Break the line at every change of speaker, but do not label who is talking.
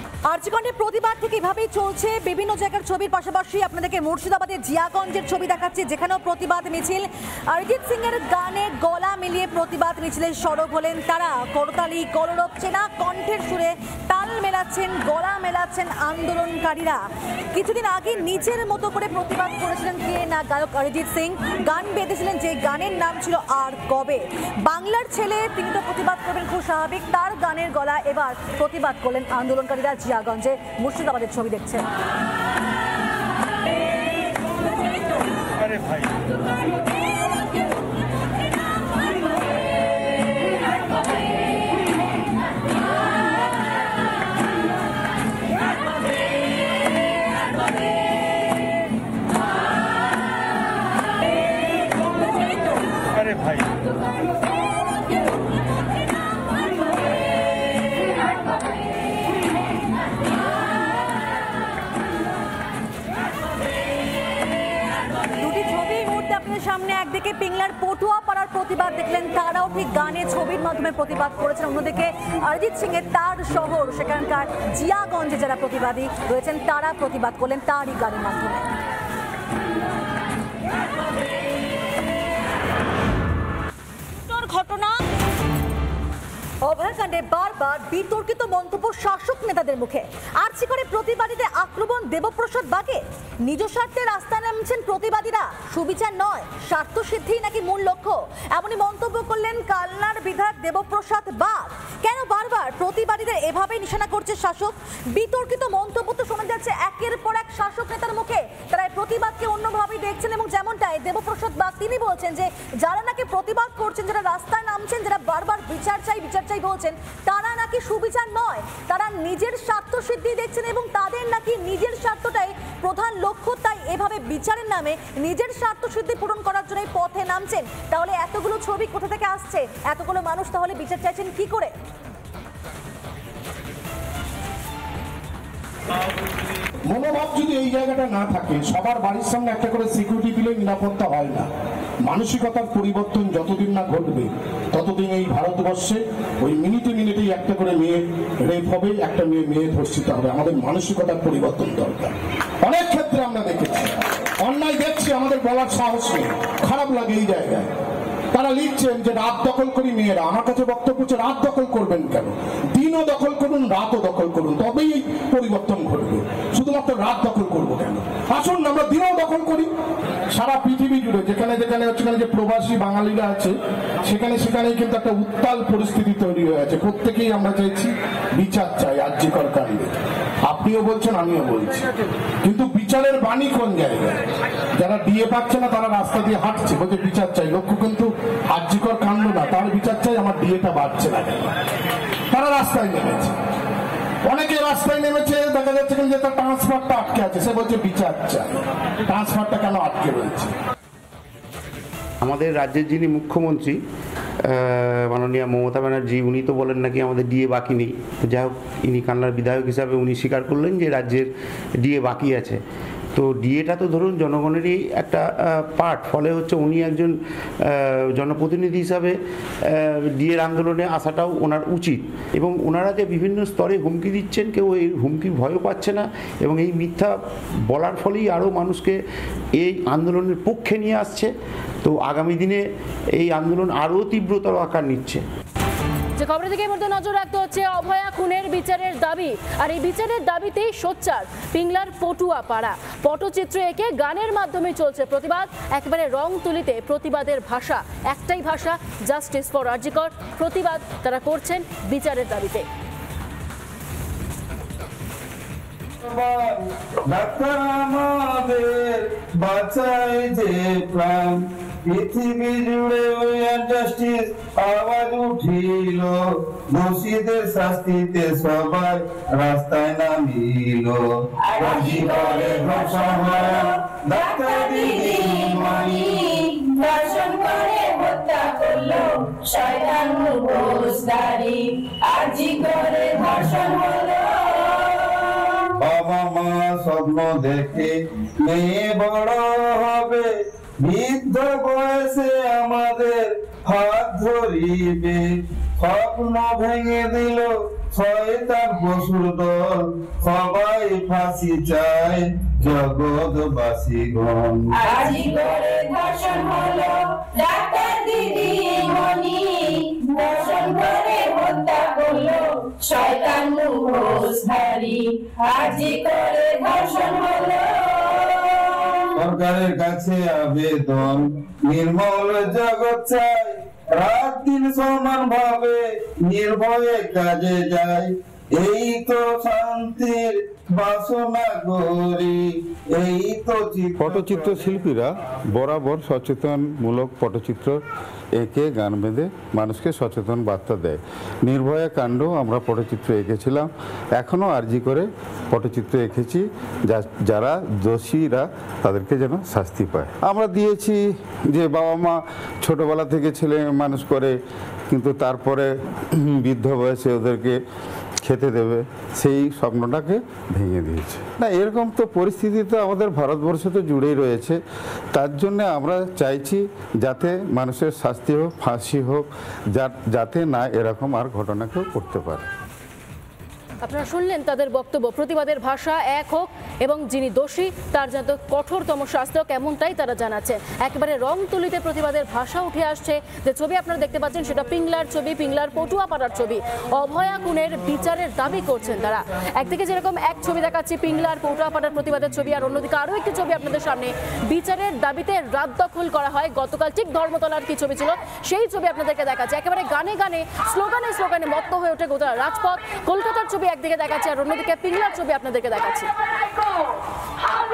আর্জিকন্ডে প্রতিবাদ ঠিক এভাবেই চলছে। বিভিন্ন জায়গার ছবির পাশাপাশি আপনাদেরকে মুর্শিদাবাদের জিয়াগঞ্জের ছবি দেখাচ্ছে, যেখানেও প্রতিবাদ মিছিল। অরিজিৎ সিং এর গানে গলা মিলিয়ে প্রতিবাদ মিছিলে সরব হলেন তারা। করতালি কলরব চেনা কণ্ঠের সুরে তাল মেলাচ্ছেন, গলা মেলাচ্ছেন আন্দোলনকারীরা। কিছুদিন আগে নিজের মতো করে প্রতিবাদ করেছিলেন কে না গায়ক অরিজিৎ সিং। গান বেঁধেছিলেন যে গানের নাম ছিল আর কবে। বাংলার ছেলে, তিনি তো প্রতিবাদ করবেন খুব স্বাভাবিক। তার গানের গলা এবার প্রতিবাদ করলেন আন্দোলনকারীরা। জিয়াগঞ্জে মুর্শিদাবাদের ছবি দেখছেন। সামনে একদিকে পিংলার পটুয়া পাড়ার প্রতিবাদ দেখলেন, তারাও ঠিক গানে ছবির মাধ্যমে প্রতিবাদ করেছেন। অন্যদিকে অরিজিৎ সিং এর তার শহর, সেখানকার জিয়াগঞ্জে যারা প্রতিবাদী রয়েছেন তারা প্রতিবাদ করলেন তারই গানের মাধ্যমে। ঘটনা অভয়াকাণ্ডে বারবার বিতর্কিত মন্তব্য শাসক নেতাদের মুখে। আর্জিকরে প্রতিবাদীদের আক্রমণ দেবপ্রসাদ বাগে। নিজ স্বার্থে রাস্তায় নামছেন প্রতিবাদীরা, সুবিচার নয় স্বার্থ সিদ্ধি নাকি মূল লক্ষ্য, এমনই মন্তব্য করলেন কালনার বিধায়ক দেবপ্রসাদ বাগ। কেন বারবার প্রতিবাদীদের এভাবে নিশানা করছে শাসক? বিতর্কিত মন্তব্য তো শোনা যাচ্ছে একের পর এক শাসক নেতার মুখে। তারা প্রতিবাদকে অন্যভাবে দেখছেন এবং যেমনটাই দেবপ্রসাদ বাগ তিনি বলছেন যে যারা নাকি প্রতিবাদ করছেন, যারা রাস্তায় নামছেন, যারা বারবার বিচার চাই বলছেন, তারা নাকি সুবিচার নয়, তারা নিজের স্বার্থ সিদ্ধি দেখছেন এবং তাদের নাকি নিজের স্বার্থটাই প্রধান লক্ষ্য। তাই এভাবে বিচারের নামে নিজের স্বার্থ সিদ্ধি পূরণ করার জন্য পথে নামছেন। তাহলে এতগুলো ছবি কোথা থেকে আসছে? এতগুলো মানুষ তাহলে বিচার চাইছেন কি করে?
মনোভাব যদি এই জায়গাটা না থাকে, সবার বাড়ির সামনে একটা করে সিকিউরিটি দিলে নিরাপত্তা হয় না। মানসিকতার পরিবর্তন যতদিন না ঘটবে ততদিন এই ভারতবর্ষে ওই মিনিটে মিনিটেই একটা করে মেয়ে রেপ হবে, একটা মেয়ে ধর্ষিত হবে। আমাদের মানসিকতার পরিবর্তন দরকার। অনেক ক্ষেত্রে আমরা দেখেছি অন্যায় দেখছি, আমাদের বলার সাহস নেই। খারাপ লাগে এই জায়গায়। তারা লিখছেন যে রাত দখল করি মেয়েরা। আমার কাছে বক্তব্য হচ্ছে রাত দখল করবেন কেন? দিনও দখল করুন, রাতও দখল করুন, তবেই পরিবর্তন ঘটবে। শুধুমাত্র রাত দখল করবো কেন? আসুন আমরা দিনও দখল করি। সারা পৃথিবী জুড়ে যেখানে যেখানে যে প্রবাসী বাঙালিরা আছে সেখানে সেখানেই কিন্তু একটা উত্তাল পরিস্থিতি তৈরি হয়ে আছে। প্রত্যেকেই আমরা চাইছি বিচার চাই আর্জিকর কাণ্ডে। আপনিও বলছেন, আমিও বলছি, কিন্তু বিচারের বাণী কোন জায়গায়? যারা ডিএ পাচ্ছে না তারা রাস্তা দিয়ে হাঁটছে, বলছে বিচার চাই। লক্ষ্য কিন্তু আর্জিকর কাণ্ড না, তার বিচার চাই আমার ডিএটা বাড়ছে না কেন। তারা রাস্তায় নেমেছে, অনেকে রাস্তায় নেমেছে, দেখা যাচ্ছে যে তার ট্রান্সফারটা আটকে আছে, সে বলছে বিচার চাই। ট্রান্সফারটা কেন আটকে রয়েছে?
আমাদের রাজ্যের যিনি মুখ্যমন্ত্রী মাননীয় মমতা ব্যানার্জি, উনি তো বলেন নাকি আমাদের ডিএ বাকি নেই। যাই হোক, ইনি কান্নার বিধায়ক হিসাবে উনি স্বীকার করলেন যে রাজ্যের ডিএ বাকি আছে। তো ডিএটা তো ধরুন জনগণেরই একটা পার্ট, ফলে হচ্ছে উনি একজন জনপ্রতিনিধি হিসাবে ডিএর আন্দোলনে আসাটাও ওনার উচিত। এবং ওনারা যে বিভিন্ন স্তরে হুমকি দিচ্ছেন, কেউ এই হুমকির ভয়ও পাচ্ছে না এবং এই মিথ্যা বলার ফলেই আরও মানুষকে এই আন্দোলনের পক্ষে নিয়ে আসছে। তো আগামী দিনে এই আন্দোলন আরও তীব্রতর আকার নিচ্ছে।
যে খবরের দিকে মধ্যে নজর রাখতে হচ্ছে অভয়া খুনের বিচারের দাবি। আর এই বিচারের দাবিতেই সোচ্চার পিংলার পটুয়া পাড়া। পটচিত্র এঁকে গানের মাধ্যমে চলছে প্রতিবাদ। একেবারে রং তুলিতে প্রতিবাদের ভাষা, একটাই ভাষা, জাস্টিস ফর আরজিকর। প্রতিবাদ তারা করছেন বিচারের দাবিতে।
ডাক্তার আমাদের বাঁচায় যে প্রাণ, পৃথিবী জুড়ে ওই জাস্টিস আওয়াজ উঠিল, দোষীদের শাস্তিতে সবাই রাস্তায় নামিল। ডাক্তার দিদিমণি ধর্ষণ করে হত্যা করলো শয়তান মুখোশধারী, আরজি করে ধর্ষণ হলো। বাবা মা স্বপ্ন দেখে মেয়ে বড় হবে, বৃদ্ধ বয়সে আমাদের হাত ধরিবে, স্বপ্ন ভেঙে দিল
শয়তান পশুর দল সবাই ফাঁসি চায় জগৎবাসীগণ।
আজি করে ধর্ষণ হলো ডাক্তার দিদিমণি, ধর্ষণ করে হত্যা করলো শয়তান মুখোশধারী। আজি করে ধর্ষণ হলো।
সরকারের কাছে আবেদন, নির্মল জগৎ চাই, রাত দিন সমান ভাবে নির্ভয়ে কাজে যায়। এই তো শান্তির বাসনা করি, এই তো
পটচিত্র শিল্পীরা বরাবর সচেতনমূলক পটচিত্র এঁকে গান বেঁধে মানুষকে সচেতন বার্তা দেয়। নির্ভয়া কাণ্ড আমরা পটচিত্র এঁকেছিলাম, এখনও আরজি করে পটচিত্র এঁকেছি, যারা দোষীরা তাদেরকে যেন শাস্তি পায়। আমরা দিয়েছি যে বাবা মা ছোটবেলা থেকে ছেলে মানুষ করে, কিন্তু তারপরে বৃদ্ধ বয়সে ওদেরকে খেতে দেবে, সেই স্বপ্নটাকে ভেঙে দিয়েছে। না, এরকম তো পরিস্থিতি তো আমাদের ভারতবর্ষে তো জুড়েই রয়েছে। তার জন্য আমরা চাইছি যাতে মানুষের শাস্তি হোক, ফাঁসি হোক, যাতে না এরকম আর ঘটনা কেউ করতে পারে।
আপনারা শুনলেন তাদের বক্তব্য। প্রতিবাদের ভাষা এক হোক এবং যিনি দোষী তার যাতে কঠোরতম শাস্তি হোক, এমনটাই তারা জানাচ্ছেন। একেবারে রং তুলিতে প্রতিবাদের ভাষা উঠে আসছে। যে ছবি আপনারা দেখতে পাচ্ছেন সেটা পিংলার ছবি, পিংলার পটুয়াপাড়ার ছবি। অভয়া খুনের বিচারের দাবি করছেন তারা। একদিকে যেরকম এক ছবি দেখাচ্ছি পিংলার পটুয়াপাড়ার প্রতিবাদের ছবি, আর অন্যদিকে আরও একটি ছবি আপনাদের সামনে বিচারের দাবিতে রাত দখল করা হয় গতকাল ঠিক ধর্মতলার কি ছবি ছিল সেই ছবি আপনাদেরকে দেখাচ্ছে। একেবারে গানে গানে স্লোগানে স্লোগানে মত্ত হয়ে ওঠে গোটা রাজপথ। কলকাতার ছবি একদিকে দেখাচ্ছি আর অন্যদিকে পিংলার ছবি আপনাদেরকে দেখাচ্ছি।